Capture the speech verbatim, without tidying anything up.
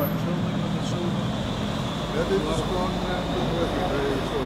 schildering met het zilver. Ja, dit is gewoon uh,